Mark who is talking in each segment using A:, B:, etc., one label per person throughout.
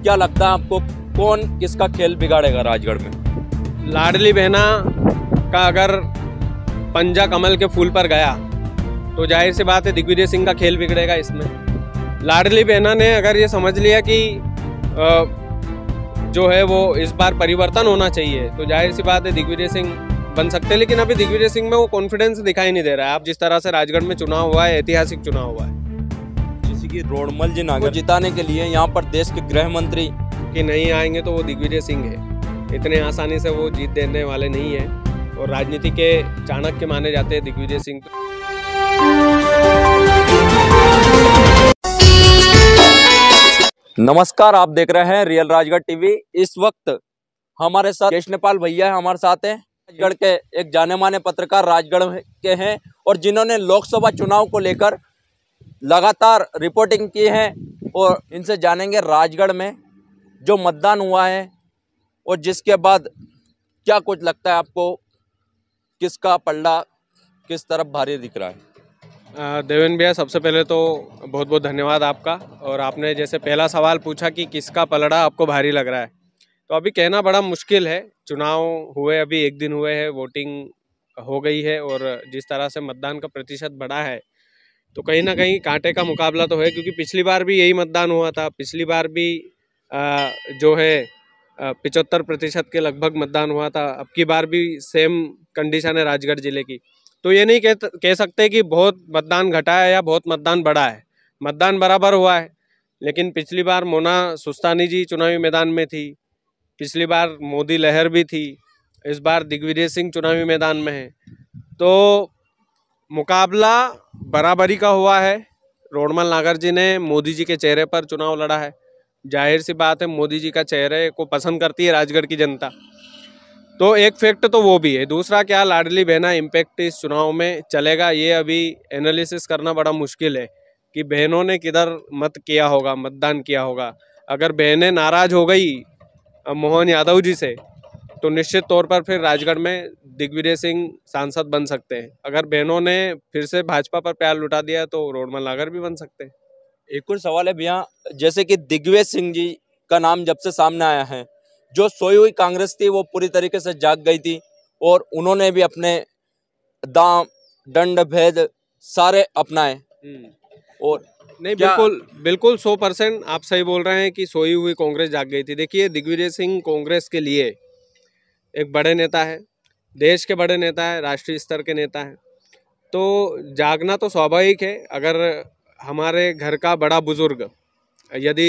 A: क्या लगता है आपको, कौन किसका खेल बिगाड़ेगा राजगढ़ में?
B: लाडली बहना का अगर पंजा कमल के फूल पर गया तो जाहिर सी बात है दिग्विजय सिंह का खेल बिगड़ेगा इसमें। लाडली बहना ने अगर ये समझ लिया कि जो है वो इस बार परिवर्तन होना चाहिए तो जाहिर सी बात है दिग्विजय सिंह बन सकते हैं, लेकिन अभी दिग्विजय सिंह में वो कॉन्फिडेंस दिखाई नहीं दे रहा है। आप जिस तरह से राजगढ़ में चुनाव हुआ है, ऐतिहासिक चुनाव हुआ है।
A: जैसे कि रोडमल जी नागर जिताने के लिए यहाँ पर देश के गृह मंत्री
B: कि नहीं आएंगे तो वो दिग्विजय सिंह है। इतने आसानी से वो जीत देने वाले नहीं है और राजनीति के चाणक्य माने जाते हैं दिग्विजय सिंह।
A: नमस्कार, आप देख रहे हैं रियल राजगढ़ टीवी। इस वक्त हमारे साथ केशनेपाल भैया है, हमारे साथ हैं। राजगढ़ के एक जाने माने पत्रकार राजगढ़ के हैं और जिन्होंने लोकसभा चुनाव को लेकर लगातार रिपोर्टिंग की है और इनसे जानेंगे राजगढ़ में जो मतदान हुआ है और जिसके बाद क्या कुछ लगता है आपको, किसका पलड़ा किस तरफ भारी दिख रहा है?
B: देवेंद्र भैया, सबसे पहले तो बहुत बहुत धन्यवाद आपका। और आपने जैसे पहला सवाल पूछा कि किसका पलड़ा आपको भारी लग रहा है, तो अभी कहना बड़ा मुश्किल है। चुनाव हुए अभी एक दिन हुए हैं, वोटिंग हो गई है और जिस तरह से मतदान का प्रतिशत बढ़ा है तो कहीं ना कहीं कांटे का मुकाबला तो है, क्योंकि पिछली बार भी यही मतदान हुआ था। पिछली बार भी जो है 75% के लगभग मतदान हुआ था। अब की बार भी सेम कंडीशन है राजगढ़ जिले की। तो ये नहीं कह सकते कि बहुत मतदान घटा है या बहुत मतदान बढ़ा है। मतदान बराबर हुआ है, लेकिन पिछली बार मोना सुस्तानी जी चुनावी मैदान में थी, पिछली बार मोदी लहर भी थी, इस बार दिग्विजय सिंह चुनावी मैदान में है। तो मुकाबला बराबरी का हुआ है। रोडमल नागर जी ने मोदी जी के चेहरे पर चुनाव लड़ा है। जाहिर सी बात है मोदी जी का चेहरे को पसंद करती है राजगढ़ की जनता। तो एक फैक्ट तो वो भी है। दूसरा, क्या लाडली बहना इम्पैक्ट इस चुनाव में चलेगा, ये अभी एनालिसिस करना बड़ा मुश्किल है कि बहनों ने किधर मत किया होगा, मतदान किया होगा। अगर बहनें नाराज हो गई मोहन यादव जी से तो निश्चित तौर पर फिर राजगढ़ में दिग्विजय सिंह सांसद बन सकते हैं। अगर बहनों ने फिर से भाजपा पर प्यार लुटा दिया तो रोडमल नागर भी बन सकते हैं।
A: एक और सवाल है भैया, जैसे कि दिग्विजय सिंह जी का नाम जब से सामने आया है, जो सोई हुई कांग्रेस थी वो पूरी तरीके से जाग गई थी और उन्होंने भी अपने दाम दंड भेद सारे अपनाए। और
B: नहीं, बिल्कुल 100% आप सही बोल रहे हैं कि सोई हुई कांग्रेस जाग गई थी। देखिए, दिग्विजय सिंह कांग्रेस के लिए एक बड़े नेता है, देश के बड़े नेता है, राष्ट्रीय स्तर के नेता है, तो जागना तो स्वाभाविक है। अगर हमारे घर का बड़ा बुजुर्ग यदि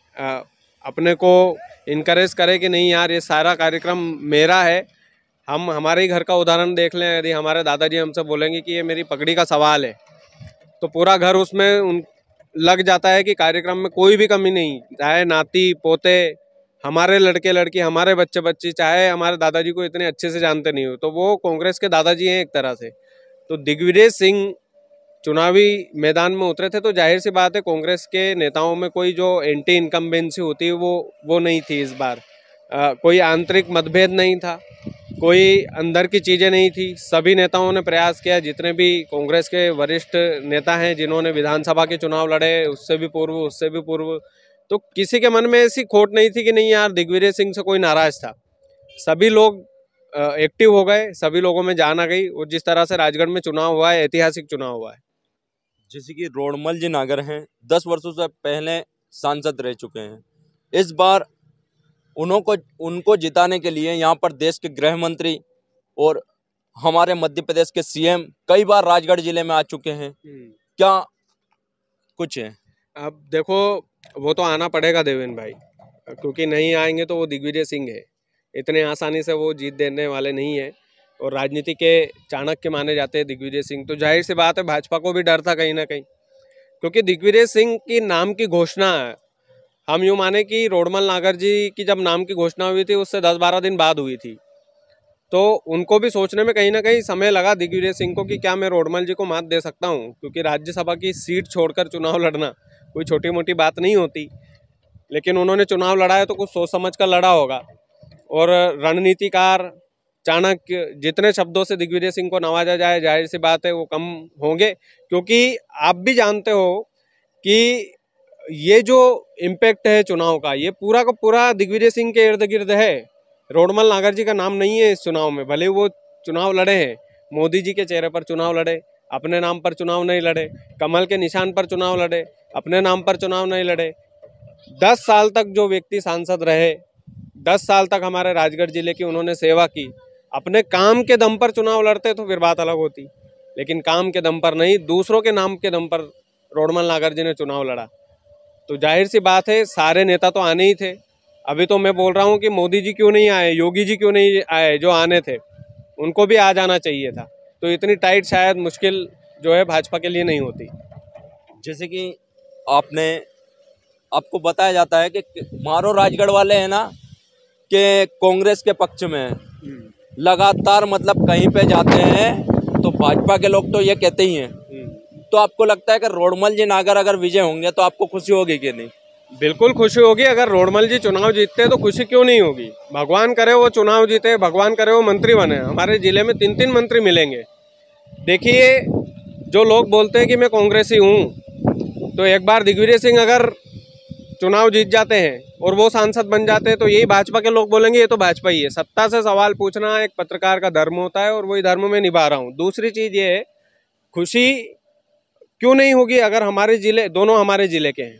B: अपने को इनकरेज करे कि नहीं यार ये सारा कार्यक्रम मेरा है, हम हमारे ही घर का उदाहरण देख लें। यदि हमारे दादाजी हमसे बोलेंगे कि ये मेरी पगड़ी का सवाल है, तो पूरा घर उसमें लग जाता है कि कार्यक्रम में कोई भी कमी नहीं, चाहे नाती पोते, हमारे लड़के लड़की, हमारे बच्चे बच्ची, चाहे हमारे दादाजी को इतने अच्छे से जानते नहीं हो, तो वो कांग्रेस के दादाजी हैं एक तरह से। तो दिग्विजय सिंह चुनावी मैदान में उतरे थे तो जाहिर सी बात है कांग्रेस के नेताओं में कोई जो एंटी इनकम्बेंसी होती है वो नहीं थी इस बार। कोई आंतरिक मतभेद नहीं था, कोई अंदर की चीज़ें नहीं थी। सभी नेताओं ने प्रयास किया, जितने भी कांग्रेस के वरिष्ठ नेता हैं जिन्होंने विधानसभा के चुनाव लड़े, उससे भी पूर्व, तो किसी के मन में ऐसी खोट नहीं थी कि नहीं यार दिग्विजय सिंह से कोई नाराज था। सभी लोग एक्टिव हो गए, सभी लोगों में जान आ गई और जिस तरह से राजगढ़ में चुनाव हुआ है, ऐतिहासिक चुनाव हुआ है।
A: जैसे कि रोडमल जी नागर हैं, 10 वर्षों से पहले सांसद रह चुके हैं। इस बार उनको जिताने के लिए यहाँ पर देश के गृह मंत्री और हमारे मध्य प्रदेश के सीएम कई बार राजगढ़ जिले में आ चुके हैं। क्या कुछ है?
B: अब देखो, वो तो आना पड़ेगा देवेंद्र भाई, क्योंकि नहीं आएंगे तो वो दिग्विजय सिंह है। इतने आसानी से वो जीत देने वाले नहीं है और राजनीति के चाणक्य माने जाते हैं दिग्विजय सिंह। तो जाहिर सी बात है भाजपा को भी डर था कहीं ना कहीं, क्योंकि दिग्विजय सिंह की नाम की घोषणा, हम यूँ माने कि रोडमल नागर जी की जब नाम की घोषणा हुई थी उससे 10-12 दिन बाद हुई थी, तो उनको भी सोचने में कहीं ना कहीं समय लगा दिग्विजय सिंह को कि क्या मैं रोडमल जी को मात दे सकता हूँ, क्योंकि राज्यसभा की सीट छोड़कर चुनाव लड़ना कोई छोटी मोटी बात नहीं होती। लेकिन उन्होंने चुनाव लड़ा है तो कुछ सोच समझ कर लड़ा होगा। और रणनीतिकार, चाणक्य, जितने शब्दों से दिग्विजय सिंह को नवाजा जाए जाहिर सी बात है वो कम होंगे, क्योंकि आप भी जानते हो कि ये जो इम्पैक्ट है चुनाव का, ये पूरा का पूरा दिग्विजय सिंह के इर्द गिर्द है। रोडमल नागर जी का नाम नहीं है इस चुनाव में, भले वो चुनाव लड़े हैं, मोदी जी के चेहरे पर चुनाव लड़े, अपने नाम पर चुनाव नहीं लड़े, कमल के निशान पर चुनाव लड़े, अपने नाम पर चुनाव नहीं लड़े। 10 साल तक जो व्यक्ति सांसद रहे, 10 साल तक हमारे राजगढ़ जिले की उन्होंने सेवा की, अपने काम के दम पर चुनाव लड़ते तो फिर बात अलग होती, लेकिन काम के दम पर नहीं, दूसरों के नाम के दम पर रोडमल नागर जी ने चुनाव लड़ा। तो जाहिर सी बात है सारे नेता तो आने ही थे। अभी तो मैं बोल रहा हूँ कि मोदी जी क्यों नहीं आए, योगी जी क्यों नहीं आए, जो आने थे उनको भी आ जाना चाहिए था। तो इतनी टाइट शायद मुश्किल जो है भाजपा के लिए नहीं होती।
A: जैसे कि आपने आपको बताया जाता है कि मारो राजगढ़ वाले हैं ना कि कांग्रेस के पक्ष में हैं। लगातार मतलब कहीं पे जाते हैं तो भाजपा के लोग तो ये कहते ही हैं। तो आपको लगता है कि रोडमल जी नागर अगर विजय होंगे तो आपको खुशी होगी कि नहीं?
B: बिल्कुल खुशी होगी। अगर रोडमल जी चुनाव जीतते तो खुशी क्यों नहीं होगी। भगवान करे वो चुनाव जीते, भगवान करे वो मंत्री बने। हमारे जिले में 3-3 मंत्री मिलेंगे। देखिए, जो लोग बोलते हैं कि मैं कांग्रेसी हूँ, तो एक बार दिग्विजय सिंह अगर चुनाव जीत जाते हैं और वो सांसद बन जाते हैं तो यही भाजपा के लोग बोलेंगे ये तो भाजपा ही है। सत्ता से सवाल पूछना एक पत्रकार का धर्म होता है और वही धर्म में निभा रहा हूँ। दूसरी चीज़ ये है, खुशी क्यों नहीं होगी अगर हमारे जिले, दोनों हमारे जिले के हैं।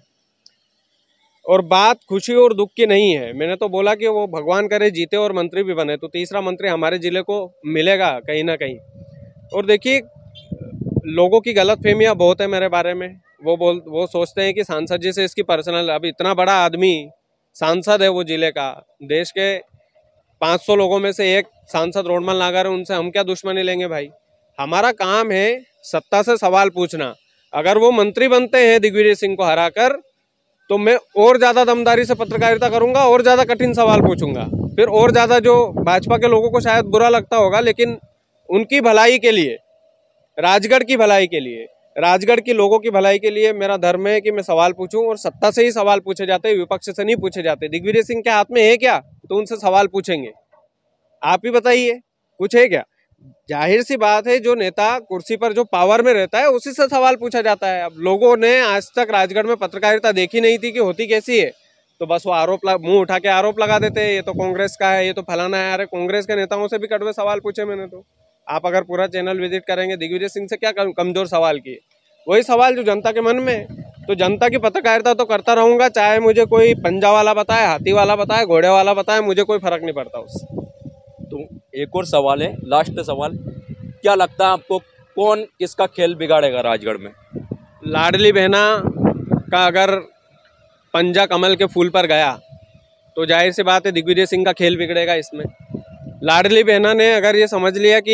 B: और बात खुशी और दुख की नहीं है। मैंने तो बोला कि वो भगवान करे जीते और मंत्री भी बने तो तीसरा मंत्री हमारे जिले को मिलेगा कहीं ना कहीं। और देखिए, लोगों की गलतफहमियां बहुत है मेरे बारे में। वो सोचते हैं कि सांसद जी से इसकी पर्सनल, अब इतना बड़ा आदमी सांसद है वो जिले का, देश के 500 लोगों में से एक सांसद रोडमल नागर है, उनसे हम क्या दुश्मनी लेंगे भाई। हमारा काम है सत्ता से सवाल पूछना। अगर वो मंत्री बनते हैं दिग्विजय सिंह को हराकर तो मैं और ज़्यादा दमदारी से पत्रकारिता करूंगा और ज़्यादा कठिन सवाल पूछूंगा। फिर और ज़्यादा जो भाजपा के लोगों को शायद बुरा लगता होगा, लेकिन उनकी भलाई के लिए, राजगढ़ की भलाई के लिए, राजगढ़ के लोगों की भलाई के लिए मेरा धर्म है कि मैं सवाल पूछूं। और सत्ता से ही सवाल पूछे जाते हैं, विपक्ष से नहीं पूछे जाते। दिग्विजय सिंह के हाथ में है क्या तो उनसे सवाल पूछेंगे। आप ही बताइए, कुछ है क्या? जाहिर सी बात है, जो नेता कुर्सी पर जो पावर में रहता है उसी से सवाल पूछा जाता है। अब लोगों ने आज तक राजगढ़ में पत्रकारिता देखी नहीं थी कि होती कैसी है, तो बस वो मुंह उठा के आरोप लगा देते हैं, ये तो कांग्रेस का है, ये तो फलाना है। अरे कांग्रेस के नेताओं से भी कड़वे सवाल पूछे मैंने तो। आप अगर पूरा चैनल विजिट करेंगे, दिग्विजय सिंह से क्या कमजोर सवाल किए, वही सवाल जो जनता के मन में है। तो जनता की पत्रकारिता तो करता रहूंगा, चाहे मुझे कोई पंजा वाला बताए, हाथी वाला बताए, घोड़े वाला बताए, मुझे कोई फर्क नहीं पड़ता उससे।
A: तो एक और सवाल है, लास्ट सवाल, क्या लगता है आपको कौन किसका खेल बिगाड़ेगा राजगढ़ में?
B: लाडली बहना का अगर पंजा कमल के फूल पर गया तो जाहिर सी बात है दिग्विजय सिंह का खेल बिगड़ेगा इसमें। लाडली बहना ने अगर ये समझ लिया कि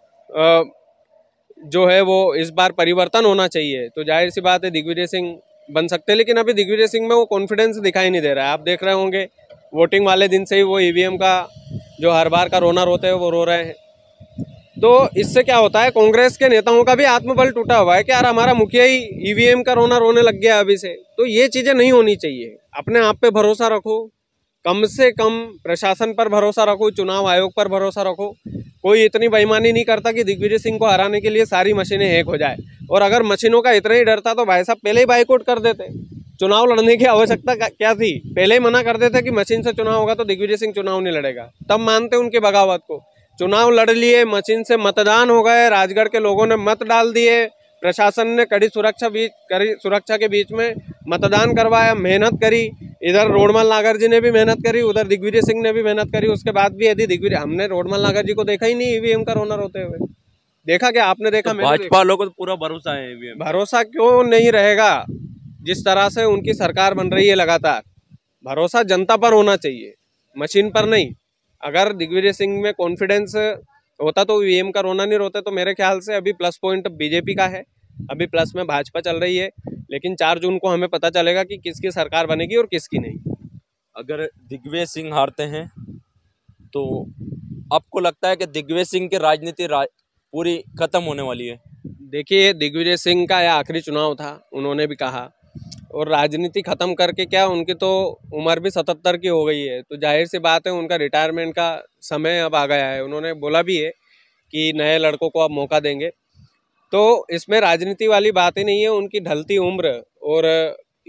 B: जो है वो इस बार परिवर्तन होना चाहिए तो जाहिर सी बात है दिग्विजय सिंह बन सकते हैं। लेकिन अभी दिग्विजय सिंह में वो कॉन्फिडेंस दिखाई नहीं दे रहा है। आप देख रहे होंगे वोटिंग वाले दिन से ही वो ईवीएम का जो हर बार का रोना रोते हैं वो रो रहे हैं। तो इससे क्या होता है, कांग्रेस के नेताओं का भी आत्मबल टूटा हुआ है कि यार हमारा मुखिया ही ईवीएम का रोना रोने लग गया अभी से। तो ये चीज़ें नहीं होनी चाहिए। अपने आप पे भरोसा रखो, कम से कम प्रशासन पर भरोसा रखो, चुनाव आयोग पर भरोसा रखो। कोई इतनी बेईमानी नहीं करता कि दिग्विजय सिंह को हराने के लिए सारी मशीनें हैक हो जाए। और अगर मशीनों का इतना ही डर था तो भाई साहब पहले ही बाइकआउट कर देते, चुनाव लड़ने की आवश्यकता क्या थी। पहले ही मना कर देते कि मशीन से चुनाव होगा तो दिग्विजय सिंह चुनाव नहीं लड़ेगा, तब मानते उनकी बगावत को। चुनाव लड़ लिए, मशीन से मतदान हो गए, राजगढ़ के लोगों ने मत डाल दिए, प्रशासन ने कड़ी सुरक्षा के बीच में मतदान करवाया, मेहनत करी। इधर रोडमल नागर जी ने भी मेहनत करी, उधर दिग्विजय सिंह ने भी मेहनत करी। उसके बाद भी यदि दिग्विजय, हमने रोडमल नागर जी को देखा ही नहीं ईवीएम का रोना रोते हुए। देखा क्या आपने? देखा?
A: तो भाजपा वालों को तो पूरा भरोसा है ईवीएम।
B: भरोसा क्यों नहीं रहेगा? जिस तरह से उनकी सरकार बन रही है लगातार, भरोसा जनता पर होना चाहिए, मशीन पर नहीं। अगर दिग्विजय सिंह में कॉन्फिडेंस होता तो ईवीएम का रोना नहीं रोते। तो मेरे ख्याल से अभी प्लस पॉइंट बीजेपी का है, अभी प्लस में भाजपा चल रही है। लेकिन 4 जून को हमें पता चलेगा कि किसकी सरकार बनेगी और किसकी नहीं।
A: अगर दिग्विजय सिंह हारते हैं तो आपको लगता है कि दिग्विजय सिंह की राजनीति पूरी खत्म होने वाली है?
B: देखिए, दिग्विजय सिंह का यह आखिरी चुनाव था, उन्होंने भी कहा। और राजनीति खत्म करके क्या, उनकी तो उम्र भी 77 की हो गई है, तो जाहिर सी बात है उनका रिटायरमेंट का समय अब आ गया है। उन्होंने बोला भी है कि नए लड़कों को अब मौका देंगे। तो इसमें राजनीति वाली बात ही नहीं है, उनकी ढलती उम्र और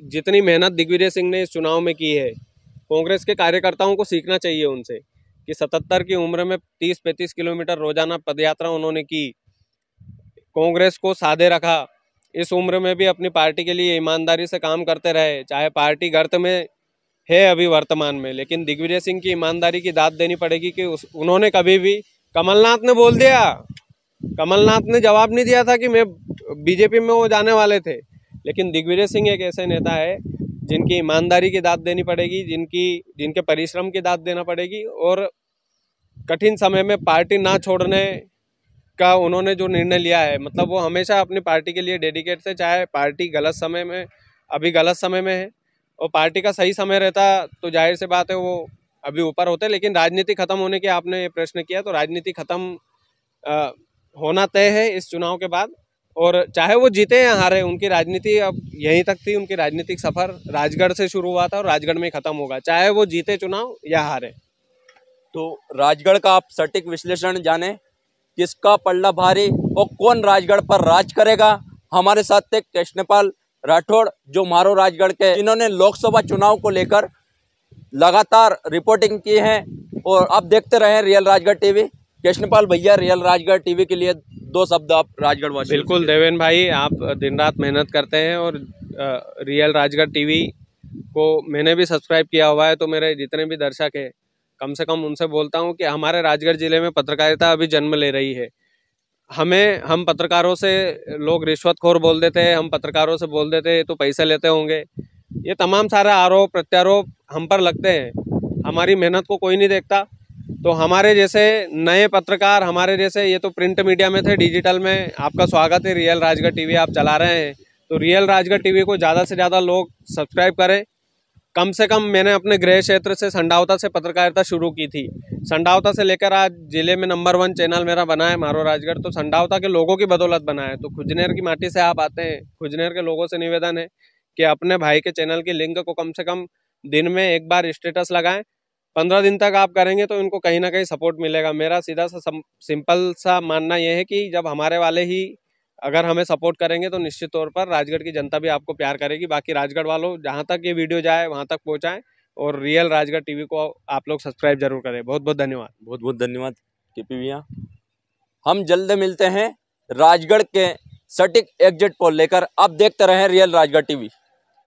B: जितनी मेहनत दिग्विजय सिंह ने इस चुनाव में की है, कांग्रेस के कार्यकर्ताओं को सीखना चाहिए उनसे कि 77 की उम्र में 30-35 किलोमीटर रोजाना पदयात्रा उन्होंने की, कांग्रेस को साधे रखा। इस उम्र में भी अपनी पार्टी के लिए ईमानदारी से काम करते रहे, चाहे पार्टी गर्त में है अभी वर्तमान में, लेकिन दिग्विजय सिंह की ईमानदारी की दाद देनी पड़ेगी कि उन्होंने कभी भी, कमलनाथ ने बोल दिया, कमलनाथ ने जवाब नहीं दिया था कि मैं बीजेपी में वो जाने वाले थे, लेकिन दिग्विजय सिंह एक ऐसे नेता है जिनकी ईमानदारी की दाद देनी पड़ेगी, जिनके परिश्रम की दाद देना पड़ेगी, और कठिन समय में पार्टी ना छोड़ने का उन्होंने जो निर्णय लिया है, मतलब वो हमेशा अपनी पार्टी के लिए डेडिकेट थे, चाहे पार्टी गलत समय में, अभी गलत समय में है, और पार्टी का सही समय रहता तो जाहिर सी बात है वो अभी ऊपर होते, लेकिन राजनीति खत्म होने के आपने ये प्रश्न किया, तो राजनीति खत्म होना तय है इस चुनाव के बाद, और चाहे वो जीते या हारे, उनकी राजनीति अब यहीं तक थी, उनकी राजनीतिक सफर राजगढ़ से शुरू हुआ था और राजगढ़ में खत्म होगा, चाहे वो जीते चुनाव या हारे।
A: तो राजगढ़ का आप सटीक विश्लेषण जाने, किसका पल्ला भारी और कौन राजगढ़ पर राज करेगा। हमारे साथ थे कृष्णपाल राठौड़, जो मारो राजगढ़ के, जिन्होंने लोकसभा चुनाव को लेकर लगातार रिपोर्टिंग की है, और आप देखते रहे रियल राजगढ़ टीवी। कृष्णपाल भैया, रियल राजगढ़ टीवी के लिए 2 शब्द आप राजगढ़ वासी।
B: बिल्कुल देवेन भाई, आप दिन रात मेहनत करते हैं, और रियल राजगढ़ टीवी को मैंने भी सब्सक्राइब किया हुआ है, तो मेरे जितने भी दर्शक हैं, कम से कम उनसे बोलता हूं कि हमारे राजगढ़ जिले में पत्रकारिता अभी जन्म ले रही है। हम पत्रकारों से लोग रिश्वतखोर बोल देते हैं, हम पत्रकारों से बोल देते हैं तो पैसे लेते होंगे, ये तमाम सारा आरोप प्रत्यारोप हम पर लगते हैं। हमारी मेहनत को कोई नहीं देखता, तो हमारे जैसे नए पत्रकार, हमारे जैसे, ये तो प्रिंट मीडिया में थे, डिजिटल में आपका स्वागत है, रियल राजगढ़ टीवी आप चला रहे हैं, तो रियल राजगढ़ टीवी को ज़्यादा से ज़्यादा लोग सब्सक्राइब करें। कम से कम मैंने अपने गृह क्षेत्र से संडावता से पत्रकारिता शुरू की थी, संडावता से लेकर आज जिले में नंबर 1 चैनल मेरा बना है मारो राजगढ़, तो संडावता के लोगों की बदौलत बना है। तो खुजनेर की माटी से आप आते हैं, खुजनेर के लोगों से निवेदन है कि अपने भाई के चैनल की लिंक को कम से कम दिन में एक बार स्टेटस लगाएं। 15 दिन तक आप करेंगे तो इनको कहीं ना कहीं सपोर्ट मिलेगा। मेरा सीधा सा सिंपल सा मानना यह है कि जब हमारे वाले ही अगर हमें सपोर्ट करेंगे तो निश्चित तौर पर राजगढ़ की जनता भी आपको प्यार करेगी। बाकी राजगढ़ वालों, जहां तक ये वीडियो जाए वहां तक पहुंचाएं, और रियल राजगढ़ टीवी को आप लोग सब्सक्राइब जरूर करें। बहुत बहुत धन्यवाद।
A: बहुत बहुत धन्यवाद केपी भैया। हम जल्द मिलते हैं राजगढ़ के सटीक एग्जिट पोल लेकर। आप देखते रहें रियल राजगढ़ टीवी।